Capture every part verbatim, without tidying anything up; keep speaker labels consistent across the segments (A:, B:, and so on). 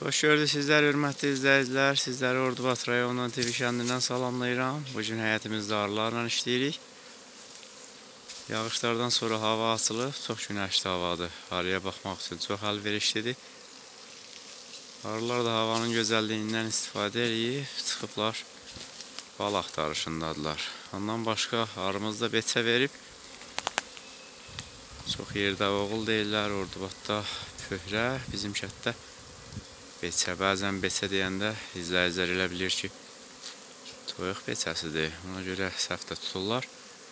A: Xoş gördük sizlər, hörmətli izləyicilər. Sizləri Ordubad rayonundan T V kəndindən salamlayıram. Bugün həyətimizdə arılarla işləyirik. Yağışlardan sonra hava açılıb, çox günəşli havadır. Arıya baxmaq üçün çox əlverişlidir. Arılar da havanın gözəlliyindən istifadə edib, çıxıblar bal axtarışındadılar. Ondan başqa arımız da beçə verib. Çox yerdə oğul deyirlər, Ordubadda pöhrə, bizim kətdə beçə. Bəzən beçə deyəndə izləyicilər elə bilir ki, toyuq beçəsidir. Ona görə səhvdə tuturlar.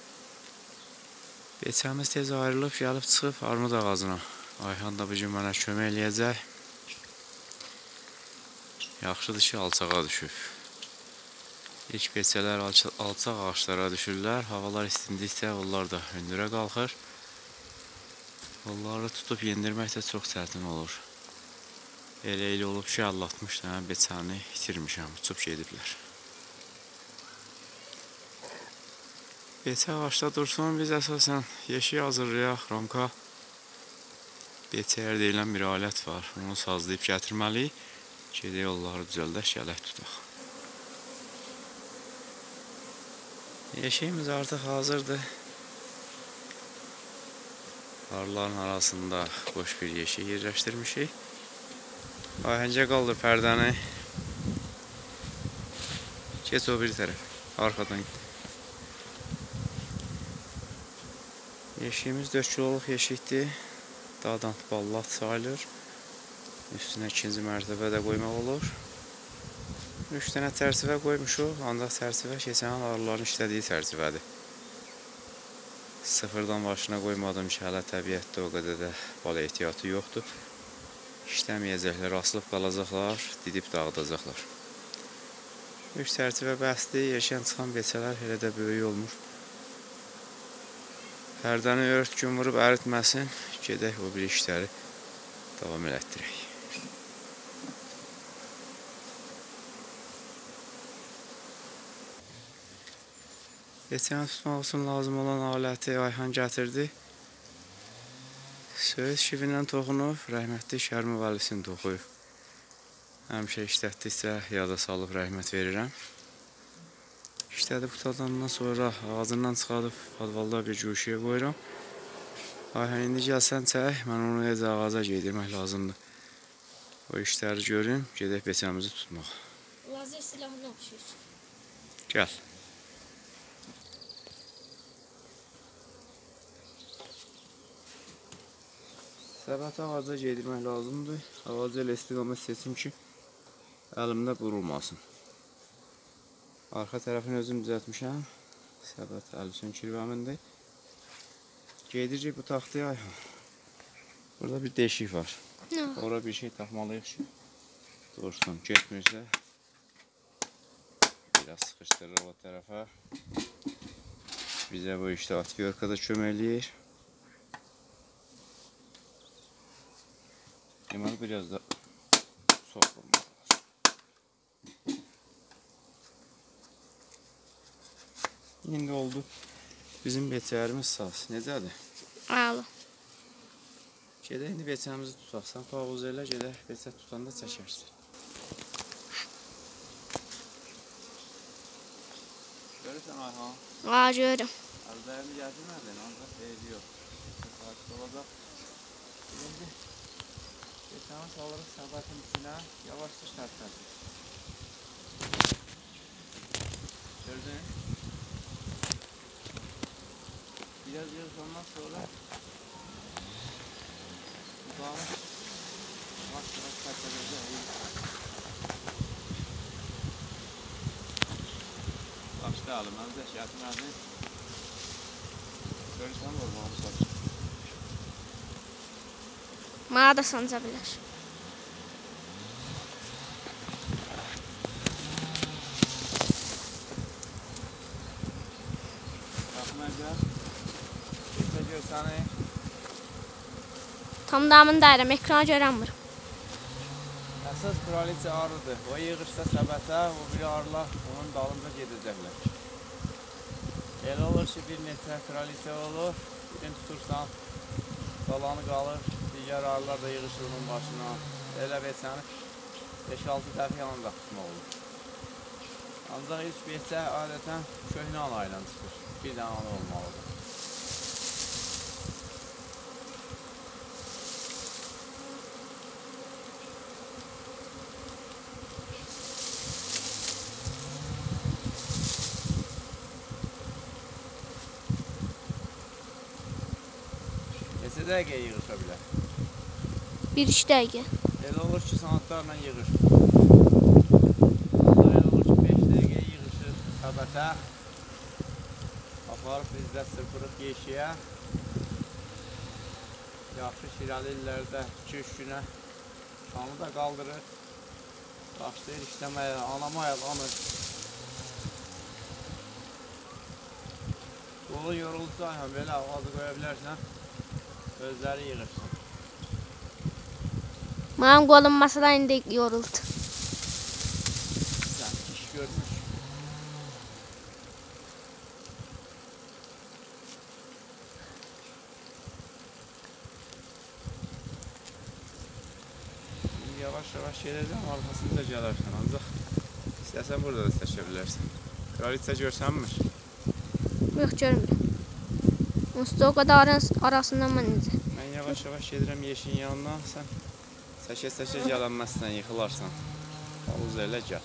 A: Beçəmiz tez ayrılıb, gəlib çıxıb armud ağacına. Ayhan da bugün mənə kömək eləyəcək. Yaxşıdır ki, alçağa düşüb. İlk beçələr alçaq ağaçlara düşürlər. Havalar istindikcə onlar da hündürə qalxır. Onları tutub yendirmək də çox çətin olur. Elə elə olub ki, allatmışlar, beçəni itirmişəm, uçub gediblər. Beçə ağaçda dursun, biz əsasən yeşik hazırlayaq, ramka. Beçəyər deyilən bir alət var, onu sazlayıb gətirməliyik. Gedək yolları düzəldək, gələk tutaq. Yeşiyimiz artıq hazırdır. Arıların arasında boş bir yeşik yerləşdirmişik. Ayhancə qaldır pərdəni. Keç o bir tərəf. Arxadan git. Yeşiyimiz dörd kiloluq yeşikdir. Dağdan ballat sayılır. Üstünə ikinci mərtəbədə qoymaq olur. Üç dənə çərçivə qoymuşuq. Ancaq çərçivə keçən arıların işlədiyi çərçivədir. Sıfırdan başına qoymadım ki, hələ təbiətdə o qədər də bal ehtiyatı yoxdur. İşləməyəcəklər, asılıb qalacaqlar, didib dağıdacaqlar. Üç çərçivə bəsdir, yeşən çıxan beçələr elə də böyük olmur. Pərdəni ört gün vurub əritməsin, gedək o bir işləri davam elətdirək. Beçəni tutmaq üçün lazım olan aləti Ayhan gətirdi. Söz şivindən toxunub, rəhmətli Şərmov Əlisin toxuyub. Həmişə işlətdikcə yada salıb rəhmət verirəm. İşlədib qutadandan sonra ağacından çıxadıb padvalda bir güşüyə qoyuram. Ayhan, indi gəlsən çək, mən onu necə ağaca geydirmək lazımdır. O işləri görüm, gedək beçəmizi tutmaq.
B: Lazer silahına oxşuyur.
A: Gəl. Səbəti ağaca gedirmək lazımdır. Ağacı elə istiqamət seçim ki, əlimdə qurulmasın. Arxa tərəfini özüm düzəltmişəm. Səbət Əlisin kirvəmindir. Gedirik bu taxtaya Ayhan. Burada bir deşik var. Orada bir şey taxmalıyıq ki, dursun. Getmirsə, biraz sıxışdırırıq o tərəfə. Bizə bu işdə atviyorkada kömək eləyir. Deməli, biraz da çox vurmaq lazım. İndi oldu. Bizim beçəyərimiz saz. Necədir?
B: Əla.
A: Gedək, indi beçəyimizi tutaq. Sən pavuz elə, gedək, beçə tutanda çəkərsin. Görürsən Ayhan?
B: Aa, görürüm.
A: Əldəyimi gətirmədin, ancaq deyil yox. Sakit olacaq. İndi beçəni salırıq səbətin içinə, yavaşca tərtədir. Gördün? Biraz yığız ondan sonra budağı yavaş-yavaş tərtədəcək. Başda alım, əmzə şəhətmədin. Görürsən vurmağımı saçım.
B: Mənə da sanca bilər.
A: Baxmayacaq. Beçə gör səni.
B: Tam damını dəyirəm, ekrana görənmir.
A: Əsas kraliçə arıdır. O yığırsa səbətə, o biri arılar onun dalında gedəcəklər. Elə olur ki, bir neçə kraliçə olur, birini tutursan, qalanı qalır. Digər arılar da yığışır onun başına. Elə beçəni beş altı dəfə yanında tutmaq olur. Ancaq ilk beçə adətən köhnə ana ilə çıxır. Bir dənə ana olmalıdır. Neçə dəqiqə yığışa bilər?
B: Bir üç dəqiqə.
A: Elə olur ki, saatlarla yığır. Elə olur ki, beş dəqiqə yığışır səbətə. Aparıb bizdə sırpırıq yeşiyə. Yaxşı şirəli illərdə iki üç günə şanı da qaldırır. Başlayır işləməyə, anama ayaqlanır. Qolu yorulsa, belə ağzı qoya bilərsən, özləri yığırsın.
B: Mənim qolum masada indi yoruldu.
A: Sən iş görmüş. Yavaş-yavaş geləcəm, arxasında gələrsən, ancaq istəsən burada da seçə bilərsən. Kraliçə görsənmir?
B: Yox, görmürəm. Onsuz o qadarın arasından mən necə?
A: Mən yavaş-yavaş gedirəm yeşin yanına, sən səkə-səkə gələnməzsən, yıxılarsan. Havuz elə gəl.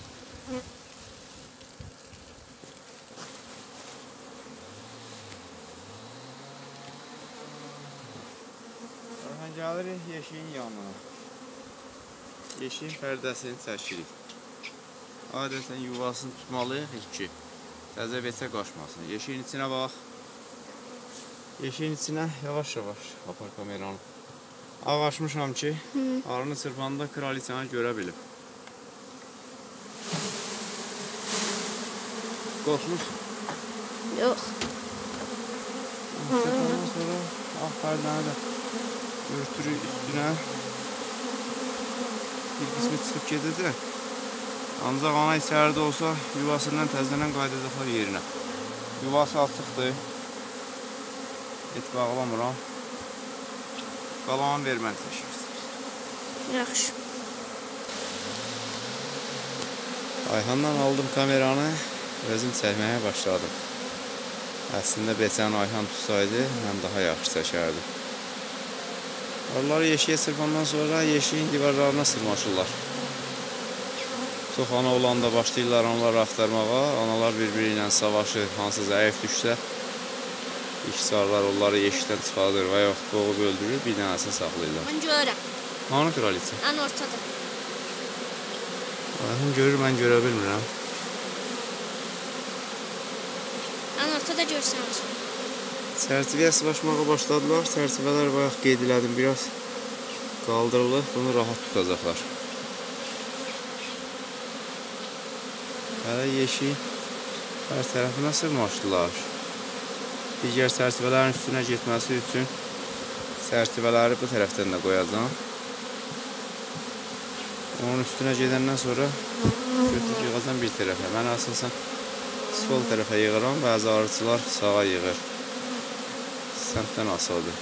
A: Orhan gəlirik yeşiyin yanına. Yeşiyin pərdəsini çəkirik. Adətən yuvasını tutmalıyıq ki, təzə beçə qaçmasın. Yeşiyin içinə bax. Yeşiyin içinə yavaş-yavaş apar kameranı. Ağaçmışam ki, arını çırpanda kraliçanı görə bilib. Qorxmuşsun?
B: Yox.
A: Çırpandan sonra ağ pərdəni də örtürük üstünə. Bir qismi çıxıb gedəcək. Ancaq ana içəridə olsa yuvasından təzələn qaydacaqlar yerinə. Yuvası açıqdır. Et bağlamıram. Qalanı verməni çəkirsən.
B: Yaxşı.
A: Ayhandan aldım kameranı, özüm çəkməyə başladım. Əslində beçən Ayhan tutsaydı, mən daha yaxşı çəkərdim. Arıları yeşiyə sırpandan sonra yeşiyin divarlarına sırmaşırlar. Çox ana olanda başlayırlar onları axtarmağa. Analar bir-biri ilə savaşır, hansı zəif düşsə, işçilərlər onları yeşikdən çıxardır və yaxud boğub öldürür, bir dənəsini saxlayırlar.
B: Mən görürəm.
A: Hanı kraliçə?
B: Ən ortada.
A: Ayhan görür, mən görə bilmirəm.
B: Ən ortada görsənir.
A: Çərçivəyə sıvaşmağa başladılar. Çərçivələr bayaq qeyd elədim, biraz qaldırılır. Bunu rahat tutacaqlar. Hələ yeşik hər tərəfinə sırmaşdılar. Digər çərçivələrin üstünə getməsi üçün çərçivələri bu tərəfdən də qoyacağım. Onun üstünə gedəndən sonra götürüb yığacam bir tərəfə. Mən əsasən sol tərəfə yığıram, bəzi arıçılar sağa yığır. Səmtdən asılıdır.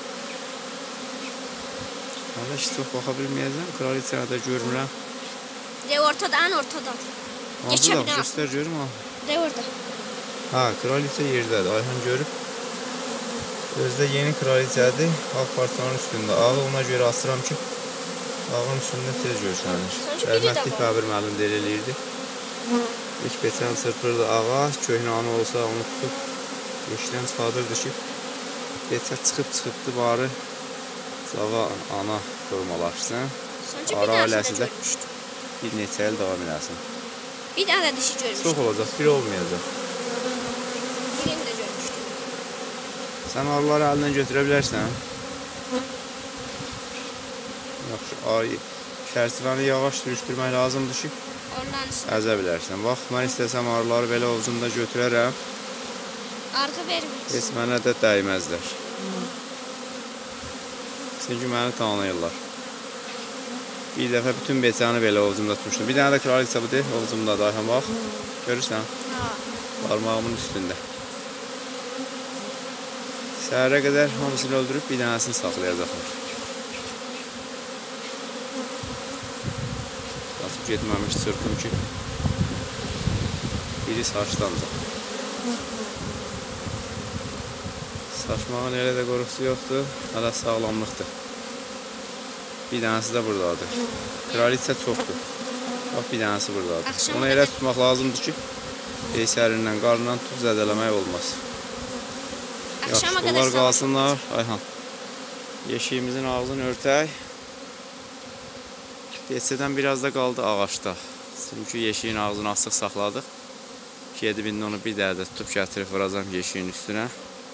A: Hələ heç çox baxa bilməyəcəm, kraliçəni də görmürəm.
B: De ortada, ən ortadadır.
A: Hansı da, göstər görüm ha.
B: De orada.
A: Ha, kraliçə yerdədir, Ayhan görüb. Özdə yeni kraliçədir, ağ parçanın üstündə. Ağı ona görə asıram ki, ağın üstündə tez görsənir. Rəhmətli Qəbir müəllim də elə eləyirdi. İlk beçəni çırpırdı ağa, köhnə ana olsa onu tutub yeşikdən çıxardırdı ki, beçə çıxıb-çıxıbdı barı cavan ana formalaşsın. Ara ailəsi də bir neçə il davam eləsin.
B: Bir dənə dişi görmüşdüm.
A: Çox olacaq, bir olmayacaq.
B: Birini də görmüşdüm.
A: Sən arıları əlindən götürə bilərsən. Yaxşı, arı çərçivəni yavaş sürüşdürmək lazımdır ki, əzə bilərsən. Bax, mən istəsəm arıları belə ovcumda götürərəm.
B: Arğı vermir.
A: Heç mənə də dəyməzlər. Çünki məni tanıyırlar. Bir dəfə bütün beçəni belə ovcumda tutmuşdum. Bir dənə də kraliçə bu deyil, ovcumda da. Ayhan bax, görürsən? Parmağımın üstündə. Səhərə qədər hamısını öldürüb bir dənəsini saxlayacaqlar. getməmiş çırpım ki. Biri saçlandı. Saçmağın elə də qorxusu yoxdur. Hələ sağlamlıqdır. Bir dənəsi də buradadır. Kraliçə çoxdur. Bax, bir dənəsi buradadır.
B: Axşama
A: Onu elə tutmaq lazımdır ki, peysərindən, qarnından tutub zədələmək olmaz. Yaxşı,
B: Axşama qədər
A: bunlar
B: sağ
A: qalsınlar. Ayhan. Yeşiyimizin ağzını örtək. Desədən biraz da qaldı ağaçda. Çünki yeşiyin ağzını açıq saxladıq. Gedib indi onu bir dərdə tutub gətirib vuracam yeşiyin üstünə.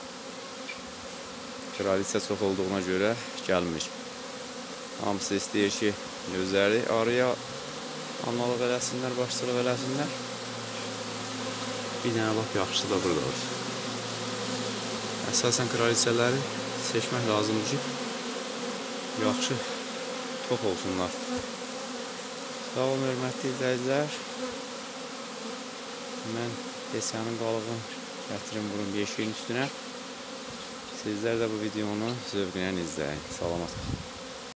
A: Kraliçə çox olduğuna görə gəlmir. Hamısı istəyir ki, özləri arıya analıq eləsinlər, başçılıq eləsinlər. Bir dənə bax, yaxşısı da buradadır. Əsasən kraliçələri seçmək lazımdır ki, yaxşı tox olsunlar. Sağ olun, hörmətli izləyicilər. Mən desənin qalığını gətirim vurum yeşiyin üstünə. Sizlər də bu videonu zövqlə izləyin. Salamat.